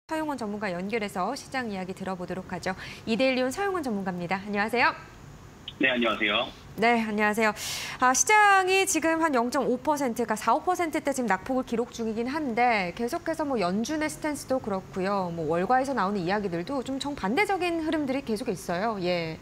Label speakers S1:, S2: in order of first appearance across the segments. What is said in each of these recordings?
S1: 서용원 전문가 연결해서 시장 이야기 들어보도록 하죠. 이데일리온 서용원 전문가입니다. 안녕하세요.
S2: 네, 안녕하세요.
S1: 네, 안녕하세요. 시장이 지금 한 0.5%가 4, 5%대 지금 낙폭을 기록 중이긴 한데 계속해서 연준의 스탠스도 그렇고요. 월가에서 나오는 이야기들도 좀 정반대적인 흐름들이 계속 있어요. 예.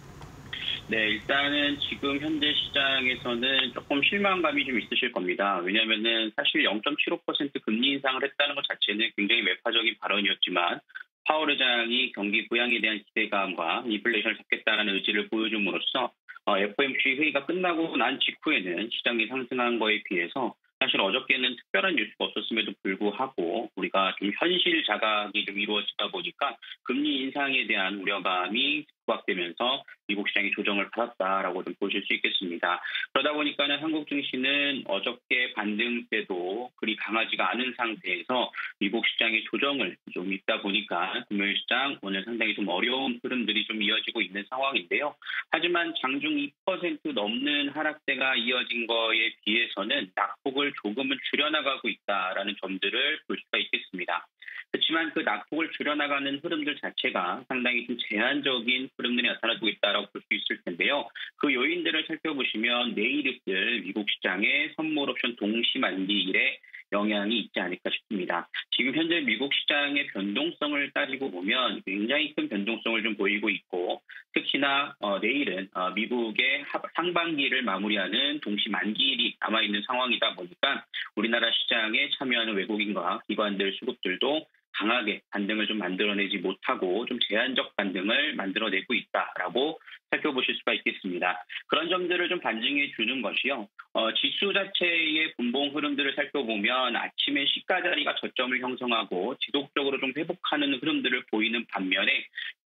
S2: 네, 일단은 지금 현재 시장에서는 조금 실망감이 좀 있으실 겁니다. 왜냐하면은 사실 0.75% 금리 인상을 했다는 것 자체는 굉장히 매파적인 발언이었지만 파월 의장이 경기 부양에 대한 기대감과 인플레이션을 잡겠다는 의지를 보여줌으로써 FOMC 회의가 끝나고 난 직후에는 시장이 상승한 거에 비해서 사실 어저께는 특별한 뉴스가 없었음에도 불구하고 우리가 좀 현실 자각이 좀 이루어지다 보니까 금리 인상에 대한 우려감이 부각되면서 미국 시장이 조정을 받았다라고 좀 보실 수 있겠습니다. 그러다 보니까는 한국 증시는 어저께 반등 때도 그리 강하지가 않은 상태에서 미국 시장의 조정을 좀 있다 보니까 금요일 시장 오늘 상당히 좀 어려운 흐름들이 좀 이어지고 있는 상황인데요. 하지만 장중 2% 넘는 하락세가 이어진 거에 비해서는 낙폭을 조금은 줄여나가고 있다라는 점들을 볼 수가 있겠습니다. 그렇지만 그 낙폭을 줄여나가는 흐름들 자체가 상당히 좀 제한적인 흐름들이 나타나고 있다고 볼 수 있을 텐데요. 그 요인들을 살펴보시면 내일 있을 미국 시장의 선물 옵션 동시 만기일에 영향이 있지 않을까 싶습니다. 지금 현재 미국 시장의 변동성을 따지고 보면 굉장히 큰 변동성을 좀 보이고 있고 특히나 내일은 미국의 상반기를 마무리하는 동시 만기일이 남아있는 상황이다 보니까 우리나라 시장에 참여하는 외국인과 기관들 수급들도 강하게 반등을 좀 만들어내지 못하고 좀 제한적 반등을 만들어내고 있다라고 살펴보실 수가 있겠습니다. 그런 점들을 좀 반증해 주는 것이요. 지수 자체의 분봉 흐름들을 살펴보면 아침에 시가 자리가 저점을 형성하고 지속적으로 좀 회복하는 흐름들을 보이는 반면에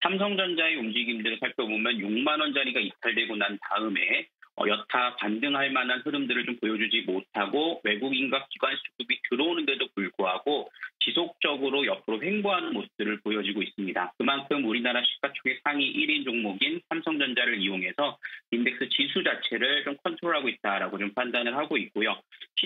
S2: 삼성전자의 움직임들을 살펴보면 6만 원짜리가 이탈되고 난 다음에 여타 반등할 만한 흐름들을 좀 보여주지 못하고 외국인과 기관 수급이 들어오는데도 불구하고 지속적으로 옆으로 횡보하는 모습들을 보여지고 있습니다. 그만큼 우리나라 시가총액 상위 1인 종목인 삼성전자를 이용해서 인덱스 지수 자체를 좀 컨트롤하고 있다라고 좀 판단을 하고 있고요.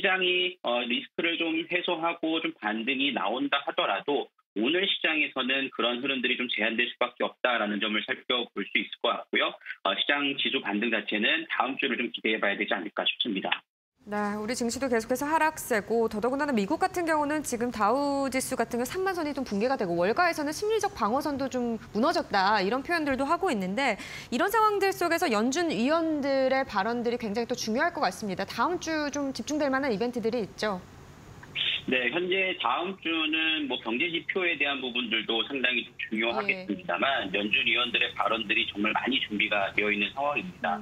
S2: 시장이 리스크를 좀 해소하고 좀 반등이 나온다 하더라도 오늘 시장에서는 그런 흐름들이 좀 제한될 수밖에 없다라는 점을 살펴볼 수 있을 것 같고요. 시장 지수 반등 자체는 다음 주를 좀 기대해봐야 되지 않을까 싶습니다.
S1: 네, 우리 증시도 계속해서 하락세고 더더군다나 미국 같은 경우는 지금 다우 지수 같은 경우 3만 선이 좀 붕괴가 되고 월가에서는 심리적 방어선도 좀 무너졌다 이런 표현들도 하고 있는데 이런 상황들 속에서 연준 위원들의 발언들이 굉장히 또 중요할 것 같습니다. 다음 주 좀 집중될 만한 이벤트들이 있죠.
S2: 네, 현재 다음 주는 경제 지표에 대한 부분들도 상당히 좀 중요하겠습니다만 연준 위원들의 발언들이 정말 많이 준비가 되어 있는 상황입니다.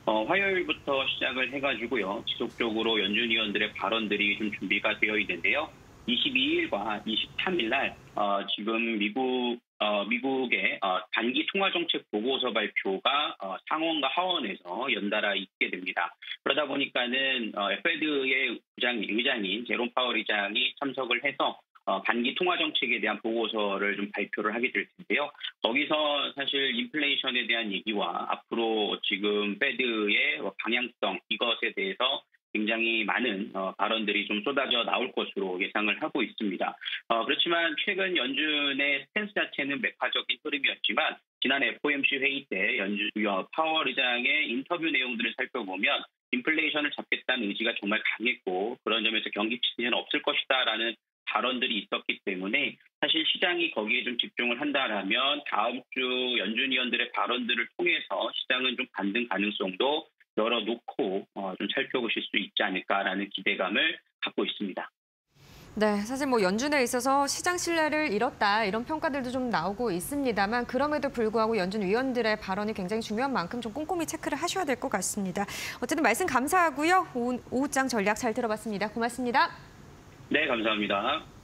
S2: 화요일부터 시작을 해가지고요. 지속적으로 연준 위원들의 발언들이 좀 준비가 되어 있는데요. 22일과 23일 날 지금 미국의 단기 통화정책 보고서 발표가 상원과 하원에서 연달아 있게 됩니다. 그러다 보니까는 FED의 의장인 제롬 파월 의장이 참석을 해서 단기 통화정책에 대한 보고서를 좀 발표를 하게 될 텐데요. 거기서 사실 인플레이션에 대한 얘기와 앞으로 지금 페드의 방향성 이것에 대해서 굉장히 많은 발언들이 좀 쏟아져 나올 것으로 예상을 하고 있습니다. 그렇지만 최근 연준의 스탠스 자체는 매파적인 흐름이었지만 지난 FOMC 회의 때 파월 의장의 인터뷰 내용들을 살펴보면 인플레이션을 잡겠다는 의지가 정말 강했고 그런 점에서 경기 침체는 없을 것이다라는 발언들이 있었기 때문에 사실 시장이 거기에 좀 집중을 한다라면 다음 주 연준 위원들의 발언들을 통해서 시장은 좀 반등 가능성도 열어놓고 좀 살펴보실 수 있지 않을까라는 기대감을 갖고 있습니다.
S1: 네, 사실 연준에 있어서 시장 신뢰를 잃었다 이런 평가들도 좀 나오고 있습니다만 그럼에도 불구하고 연준 위원들의 발언이 굉장히 중요한 만큼 좀 꼼꼼히 체크를 하셔야 될 것 같습니다. 어쨌든 말씀 감사하고요. 오후장 전략 잘 들어봤습니다. 고맙습니다.
S2: 네, 감사합니다.